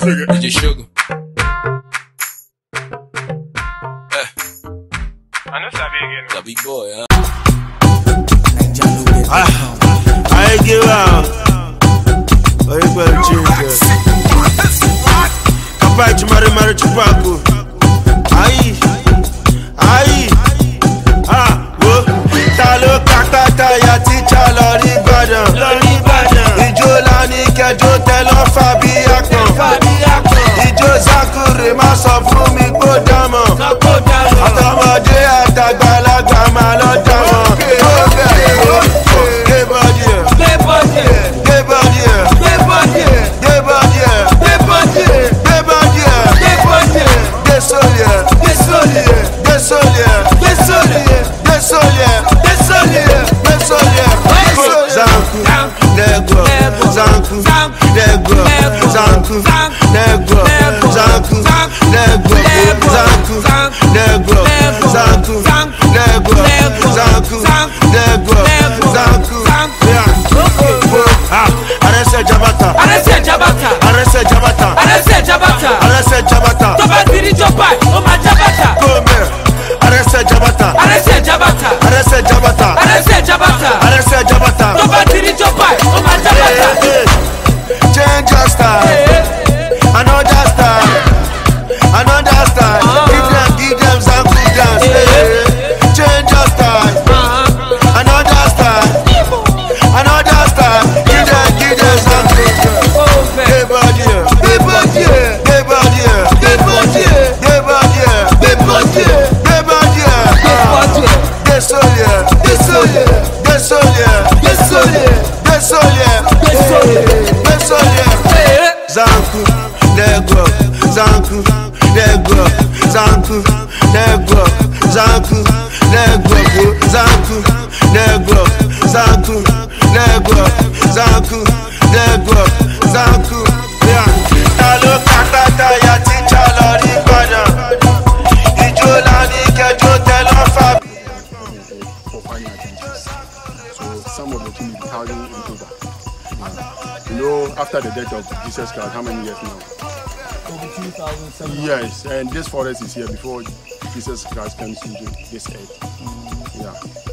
DJ Sugar. I know Sabi again. Sabi boy, huh? I give out. Oh, you better change it. Kapai chumari mari chupaku. Aye. Wo. Talo kakata ya teacher lori Ibadan. Ijo ni kejo telo Fabi akon. Ijo zakure ma sọ fún mi kó dámọ̀. Àtọmọdé àtàgbàlagbà máa lọ dámọ̀. Change your style, another style. Give them zanku dance. Change your style, another style. Give them zanku dance. Hey body, Zanku, negro, Zanku, negro, Zanku, negro, Zanku, negro, Zanku, negro, Zanku, negro, Zanku, negro, Zanku, yeah. Talo kakata ya teacher lori Ibadan. Ijo lani kejo telo Fabi. For finding attentions. So some of the things will be howling and over. You know, after the death of Jesus Christ, how many years now? Over 2,700. Yes, and this forest is here before Jesus Christ comes into this earth. Yeah.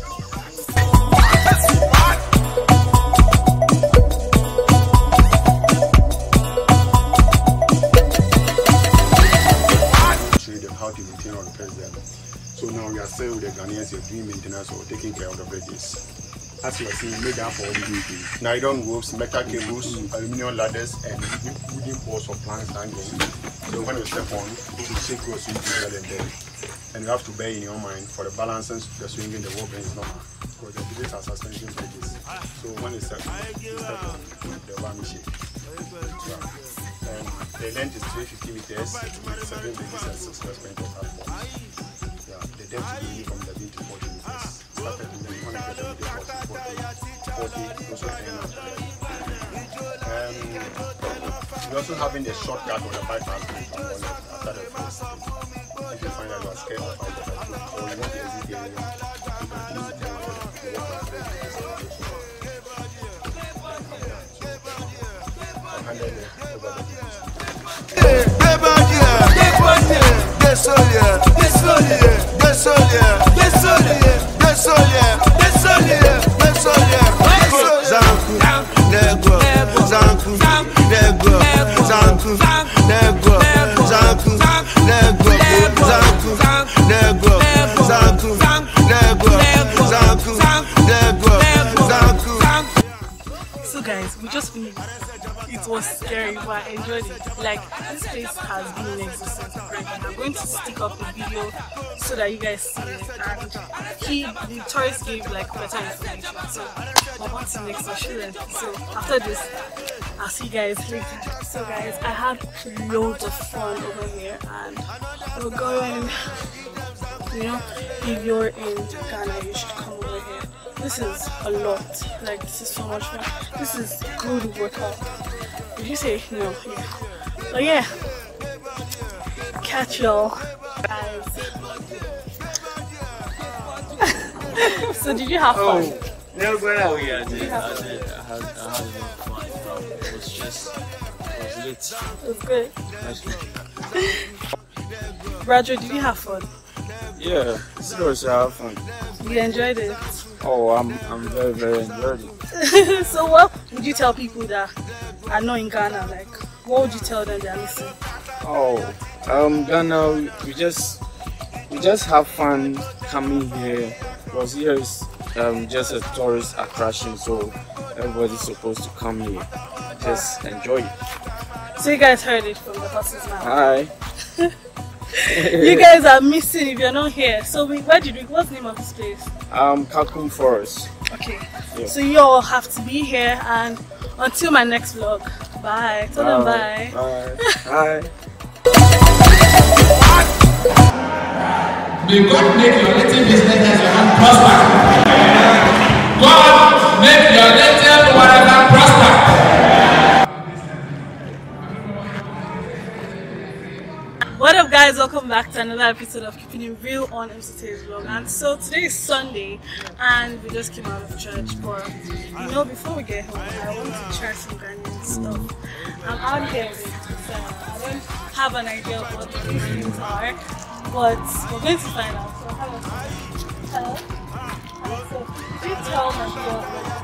Show them how to maintain all the president. So now we are still with the Ghanaians here doing maintenance or taking care of the bridges. As you are seeing, made down for nylon ropes, metal cables, aluminum ladders, and wooden poles for plants hanging. So when you step on, it will shake you so you can get there. And you have to bear in your mind for the balances, the swinging, the walking is normal. Because the bridges are suspension bridges. So when you step on, the one will shake. And the length is 350 meters, 7 bridges and 6 point of half. Yeah, the depth will be from 11 to 40 meters. Started in the 40, also we're also having the shortcut on the bypass after the first. If you find that you are scared of how to or you want to exit the area, you can use the So guys, we just finished. It was scary, but I enjoyed it. Like, this place has been in existence already. I'm going to stick up the video so that you guys see it. And the tourist gave like better information. So what's next? I'll show them. So after this, I'll see you guys later. So guys, I had loads of fun over here, and we're going. You know, if you're in Ghana, you should come over here. This is a lot. Like, this is so much fun. This is good workout. Did you say no? Yeah. But yeah, catch y'all guys. So did you have fun? No, but Oh yeah, I did. I had a lot of fun. It was lit. It's good. Nice. Roger, did you have fun? Yeah, seriously, I have fun. You enjoyed it? Oh, I'm very, very enjoyed it. So what would you tell people that are not in Ghana? Like, what would you tell them they are missing? Oh, Ghana, we just have fun coming here because here is just a tourist attraction, so everybody's supposed to come here. Just enjoy it. So you guys heard it from the horses now. Hi. You guys are missing if you're not here. So what's the name of this place? Kakum Forest. Okay. Yeah. So you all have to be here, and until my next vlog. Bye. Tell them bye. Bye. Bye. May God make your little business as your hand prosper. God make your little whatever prosper. What up guys, welcome back to another episode of Keeping It Real on Msughter's vlog. And so today is Sunday and we just came out of church, but you know, before we get home I want to try some Ghanaian stuff. I'm out here with I don't have an idea of what the things are, but we're going to find out. So hello. So could you tell my girl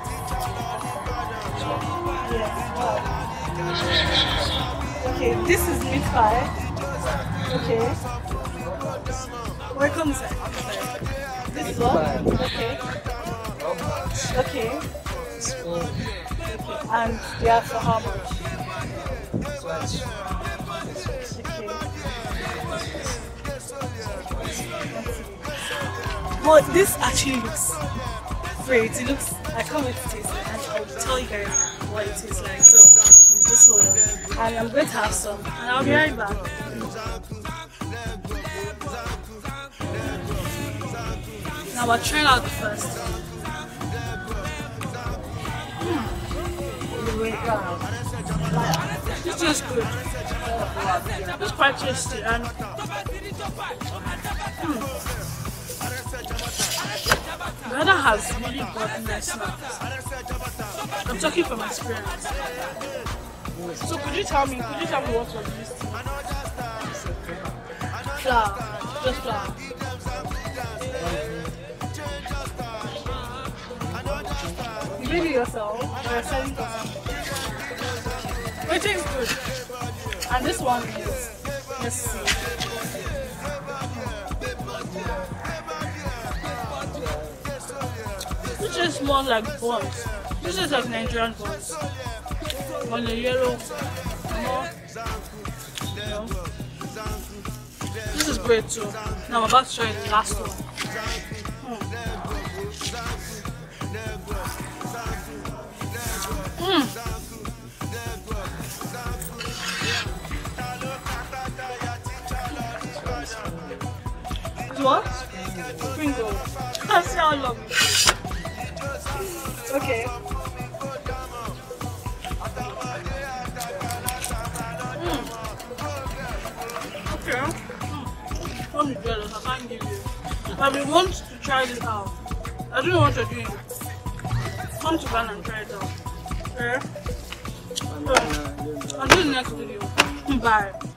okay, this is meat pie. Okay. Where comes that? This is what? Okay. Okay. Okay. And yeah, for how much? Okay. Well, this actually looks great. It looks, I can't wait to taste it, and I'll tell you guys what it tastes like. So just hold on. And I'm going to have some, and I'll be right back. Now we're trying out the first. This is good. It's quite tasty and Ghana has really got nice snacks. I'm talking from experience. So could you tell me what was this? Flour. Just flour. You made it yourself or you're selling it? It tastes good. And this one is, let's see. This is more like buns. This is like Nigerian buns. On the yellow, more, you know. This is great too. Now I'm about to try the last one. What? Sprinkle. That's how I love it. Okay. Okay. I'm jealous. I can't give you. But we want to try this out. I don't know what you're doing. Come to Ghana and try it out. Okay? I'll do the next video. Bye.